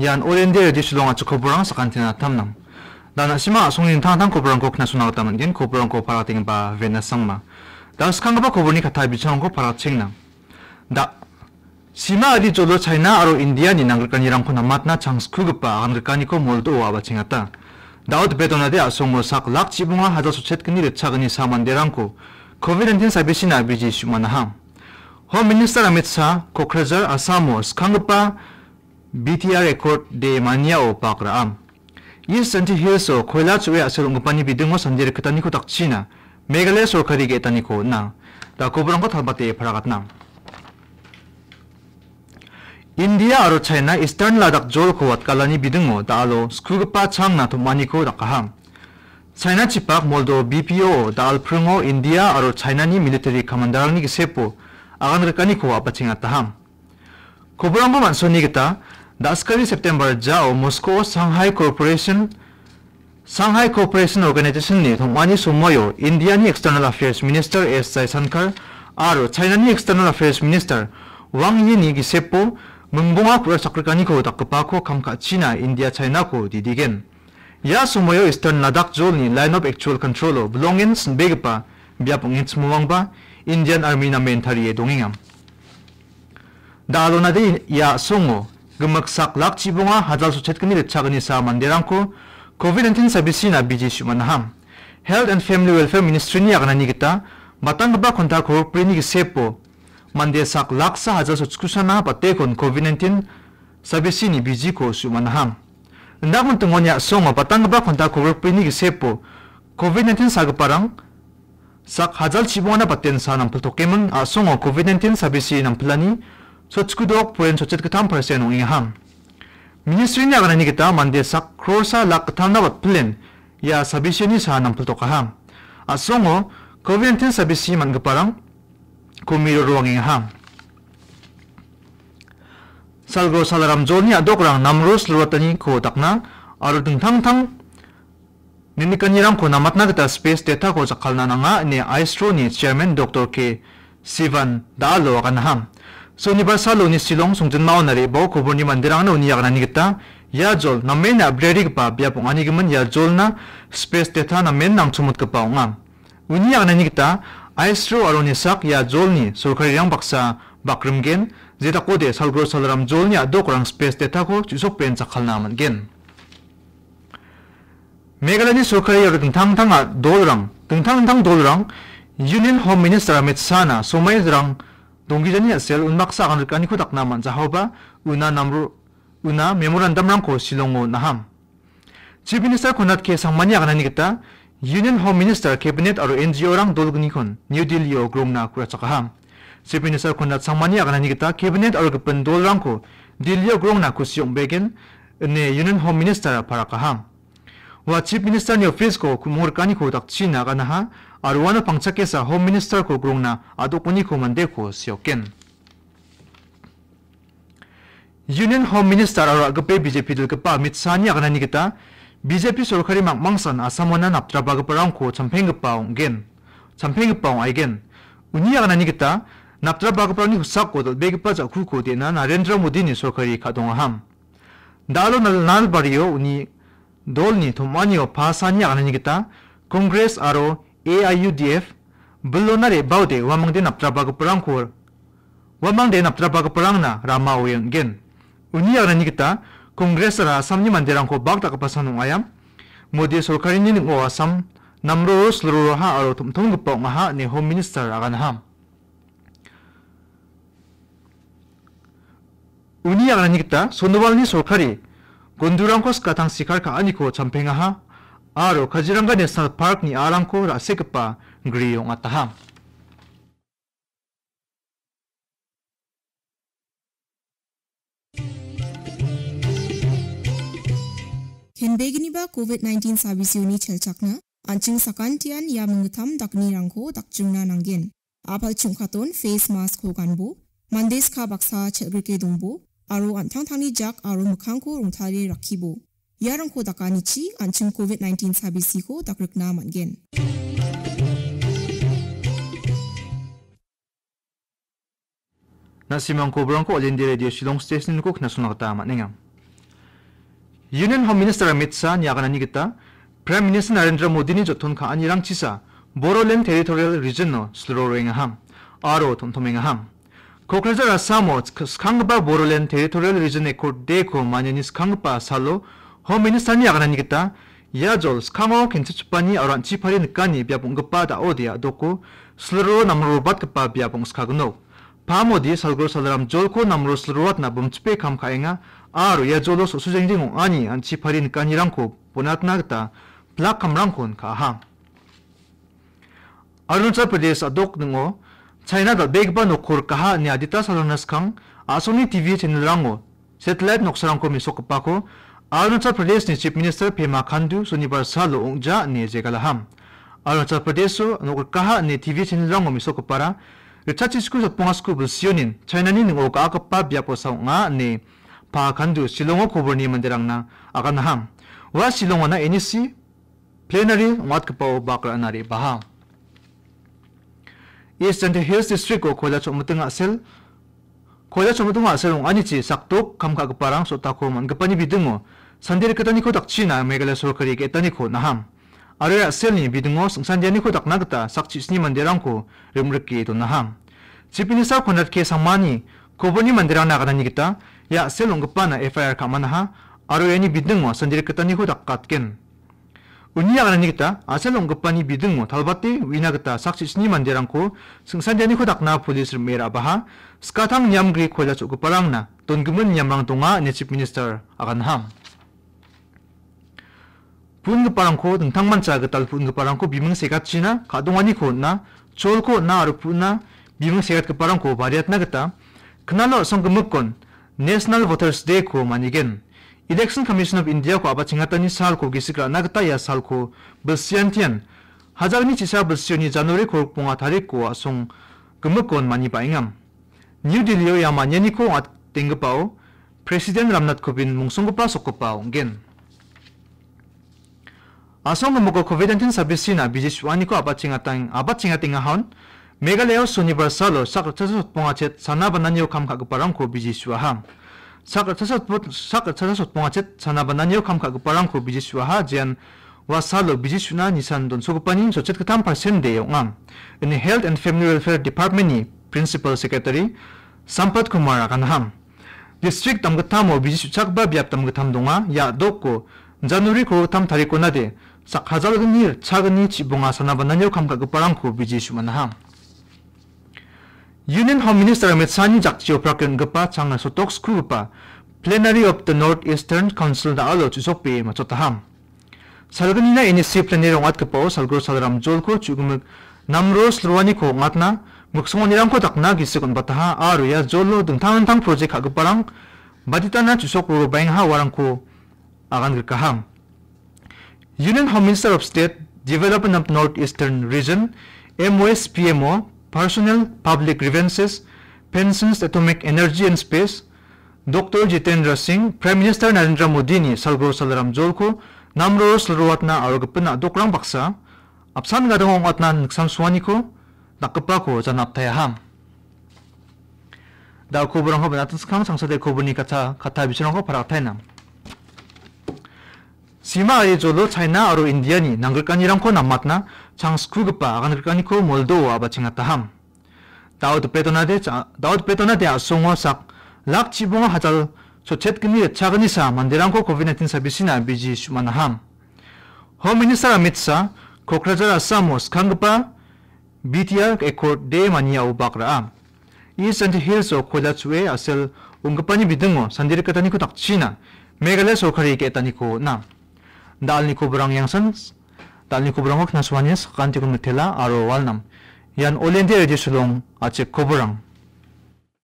yan All-India Radio Shillong at Kobrang sa kantina tamnam. Dan sima sungin tang Kobrang ko knasuna taman gen Kobrang ko parating ba venasangma. Dan skang ba Kobrang ni katay bichang ko parating na. Da sima adi jolo China aro India ni nangkanirang ko namat na chang skugpa angkani ko moldo wa bachingata. Daud betonade asong sak lak chibunga hada suchet kini rechagni samanderangko COVID-19 sabisina biji shumanaham. Home Minister Amit Shah Kokrajar Asamo skangpa BTR record de maniao pakraam. East Anti Hills o koila chue asel ungpani bidungo sanjere ketani ko takchina Meghalaya sorkari ge etani ko na da kobrang ko thalbate pharagatna. India aro China Eastern Ladakh jol ko watkalani bidungo dalo skugpa changna thumani ko rakaham. China chipak moldo BPO dal prungo India aro China ni military commander ni sepo agan rekani ko apachingataham. Kobrang ko mansoni kita daskari September jao Moscow Shanghai Cooperation Organization ni thumani sumoyo India ni External Affairs Minister S. Jaisankar aro China ni External Affairs Minister Wang Yi ni gisepo mungbunga pura sakrekani ko dakpa ko kamka China India China ko didigen. Ya sumoyo Eastern Ladakh zone ni line of actual control o belongings begpa biapong itsmuwangba Indian Army na mentari edongingam. Dalo na de ya songo gemaksak lak chibunga hadal suchet kini rechagani sa manderangko COVID-19 sabisi na biji shumanaham. Health and Family Welfare Ministry ni aganani kita matang ba kontar ko prini gisepo mande sak laksa hadal suchkusana patekon COVID-19 sabisi ni biji ko shumanaham. Ndakon tungonya songo patang ba kontar ko prini gisepo COVID-19 sagaparang sak hadal chibunga na paten sa ng pultokemun songo COVID-19 sabisi ng plani sochkudok poen sochet katam persen ong ingaham. Ministry ni aganani kita mande sak krosa lak katam na bat plan ya sabisi ni sa ng pultokaham. Songo COVID-19 sabisi man gaparang kumiro ruang ingaham. Salgo salaram zon ni adokrang namros lurwatani ko takna aro tang ninikanyirang ko namat na kita space data ko sa kalna na nga ni ISRO ni Chairman Dr. K. Sivan Dalo akanaham. So universalo ni silong sungjan mao na ribaw ko ni mandirang na uniyak na ni kita ya jol na men na upgrading pa biya pong anigaman ya jol na space data na men nang sumut ka pa ngam. Uniyak na ni kita ISRO aro ni sak ya jol ni surkariyang baksa bakrimgen zeta ko de salgro salaram jol ni adokrang space data ko chusok pen sa kalna man gen. Meghalaya ni sorkari aro tentang dolrang Union Home Minister Amit Shah na sumay drang donggijani asel unmaksa akan rekani ko taknaman jahoba una memorandum rang ko silongo naham. Chief Minister konat ke sangmani akan kita Union Home Minister Cabinet aro NGO rang dolgni kon New Delhi o gromna kurachakaham. Chief Minister konat sangmani akan kita Cabinet aro kepen dol rang ko Delhi o gromna kusyong begen ne Union Home Minister parakaham. Wa Chief Minister ni office ko kumurkani ko takchina kanaha arwana pangchake sa Home Minister ko grongna adokuni ko mande ko sioken. Union Home Minister aro agape BJP dul kapa Amit Shah ni akanani kita BJP sorkari mangmangsan asamona naptraba gaparang ko champeng gapaong aigen. Uni akanani kita naptraba gaparang ni husak ko dal begpa ja ku ko de na Narendra Modi ni sorkari kadongaham. Dalo nal bariyo uni dolni thumani o pasani akanani kita Congress aro AIUDF belonare baude wamangde naptraba gaparang ko wamangde naptraba gaparang na rama oyen gen. Uni akanani kita Congress ra samni manderang ko bagta kapasanong ayam Modi sorkari ni ngo asam namro sluro ha aro tumtung gpa ngaha ni Home Minister akanaham. Uni akanani kita sonowal ni sorkari gondurangkos katang sikar ka aniko champengaha aro Kaziranga National Park ni arangko rasekpa griyong ataham. Henbegini ba COVID-19 sabisi uni chelchakna anching sakantian ya mengutam dakni rangko dakjungna nanggen apal chungkaton face mask hoganbo mandes ka baksa chelgrike dongbo aro antang-tangni jak aro mukangko rongtari rakibo. Yarangko dakanichi anching COVID-19 sabisi ko dakrikna mangen. Nasimang Kobrang ko All-India Radio Shillong Station ko knasuna katama ningam. Union Home Minister Amit Shah ni akan kita Prime Minister Narendra Modi ni joton ka anirang chisa Bodoland Territorial Region no sluroreng ham aro tomtomeng ham Kokrajar Assamo skangba Bodoland Territorial Region ekor deko manyanis skangpa salo Home Minister ni akan kita ya jol skango kenchupani aran chipari nikani biapong gepa da odia doko sluro namro bat gepa biapong skagno Pamodi salgro salaram jolko namro sluruat na bumchpe kam kaenga aro ya jolo sujengjing ani an chipari nikani rangko ponatna gta plak kamrangkon ka ha Arunachal Pradesh adok ngo China dal begba nokor kaha ni adita salanas kang asoni TV channel rango satellite noksarangko misokpako Arunachal Pradesh ni Chief Minister Pema Khandu Shunibar salo ongja ni jegalaham Arunachal Pradesh nokor kaha ni TV channel rango misokpara Rechachi school sa pongasku bulsionin China ni ngo ka akapa biapo saunga ni pa Khandu Silongo koborni mandirang na akanaham wa Silongo na NEC plenary wat kapaw bakra nari baha Eastern Hills District o kola chomutunga sel ong anichi saktok kamka gaparang sotako man gapani bidungo sandir katani ko dakchina megala sorkari ke tani ko naham Arya sel ni bidungo sangsandiani ko daknagta sakchi sni mandirang ko remreki to naham Chipinisa konat ke samani koboni mandirang na kanani kita ya sel ong gapana FIR kamanaha Arya ni bidungo sandir katani ko dakkatken Unia kanani kita asal onggapani bidung mo talbati wina kita saksi sini mandirangko sengsanjani kodakna polis mera baha skatang nyamgri kola cukup parang na tonggumun nyamrang tonga ni Chief Minister akan ham pun keparangko tentang manca getal pun keparangko bimeng sekat Cina kadongani ko na cholko na arupuna bimeng sekat keparangko variat na kita kenalo songgemukon National Voters Day ko manigen Election Commission of India ko abat singatani sal ko gisikra nagta ya sal ko belsiantian hajar ni chisa belsioni January ko ponga tarik ko asong gemukon mani paingam New Delhi ya manyani ko at tinggapao President Ramnath Kovind mungsongpa sokopao gen asong gemuko COVID-19 sabisina bijiswani ko abat singating ahon Meghalaya Shunibar salo sakrachasot ponga chet sana bananyo kam kagparang ko bijiswaham Sakrachasot ponga chet sana bananyo kam kagparangko bijiswaha jian wasalo bijisuna nisan don sogopani sochet katam persen de yongam in Health and Family Welfare Department ni Principal Secretary Sampat Kumar akanham District tamgatamo bijisuchakba biap tamgatam donga ya doko January ko tam tariko nade sakhajalgnir chagni chibonga sana bananyo kam kagparangko bijisumanaham Union Home Minister Amit Shah ni jakchio prakan gapa changa sotok skru gapa plenary of the Northeastern Council da alo chusope machotaham salgani na NEC plenary ngat kapo salgro salram jolko chugumuk namro slurwani ko ngatna muksongonirang ko dakna gisikon bataha aro ya jolo dengtang project hagaparang baditana chusokro baingha warangko agan gkaham Union Home Minister of State Development of Northeastern Region MOSPMO Personnel, Public Grievances, Pensions, Atomic Energy and Space, Dr. Jitendra Singh, Prime Minister Narendra Modi ni salgro salaram jolko namro slaruat na arogapna dokrang baksa apsan gadong at na nagsamsuani ko nakapa ko janap tayaham. Daw ko burang ko natin skang sangsade ko buni kata bisirang ko para taynam. Sima ay jolo China aro India ni nanggalkanirang ko namatna chang skugpa agangalkani ko Moldova abachingataham. Daud petonade asongo sak lak chibonga hajal chochet kini chagni sa mandirang ko COVID-19 sabisina biji sumanaham. Home Minister Amit Shah Kokrajar Assamo skangpa BTR ekor de mania ubakra. Eastern Hills o Kolachwe asel ungkapani bidungo sandirikatani ko takchina Meghalaya sorkari ke etani ko na. Dal ni kubrang yangsan dal ni kubrang ok naswanyas kanti kun metela aro walnam yan olente ready sulong ache kubrang